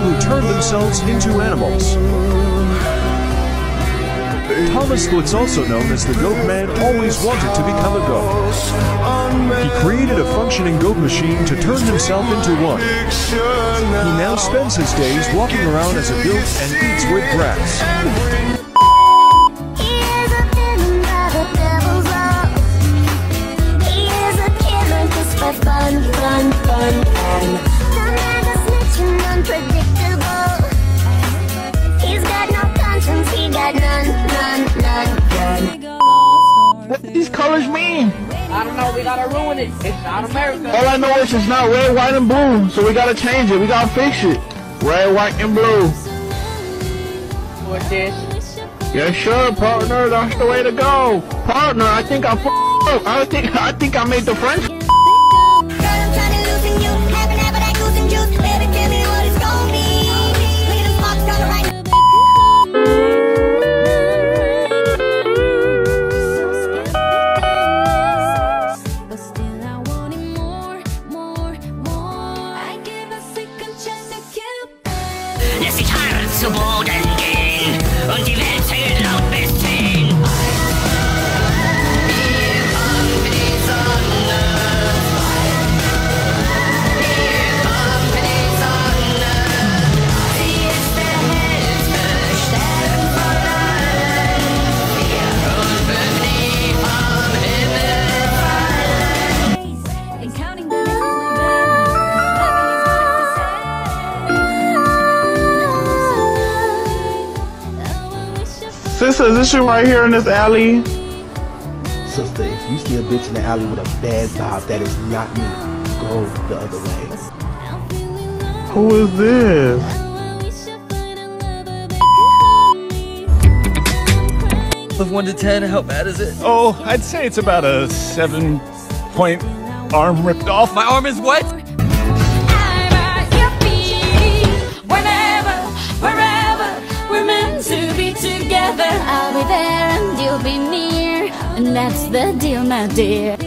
who turn themselves into animals. Thomas Splits, also known as the Goat Man, always wanted to become a goat. He created a functioning goat machine to turn himself into one. He now spends his days walking around as a goat and eats wood grass. What do these colors mean? I don't know, we gotta ruin it. It's not America. All I know is it's not red, white, and blue, so we gotta change it. We gotta fix it. Red, white, and blue. What's this? Yes, sure, partner. That's the way to go. Partner, I think I f***ed up. I think I made the French. Lässt sich hart zu Boden gehen und die Welt zählt laut bis 10. Hier kommt die Sonne. Hier kommt die Sonne. Sie ist der hellste Stern von allen. Wir und wird nie vom Himmel fallen. And counting the Sister, is this you right here in this alley? Sister, if you see a bitch in the alley with a bad vibe, that is not me. Go the other way. Who is this? Of 1 to 10, how bad is it? Oh, I'd say it's about a 7-point arm ripped off. My arm is what? I'm at your feet. Whenever, wherever, we're meant to be together. I'll be there and you'll be near, and that's the deal, my dear.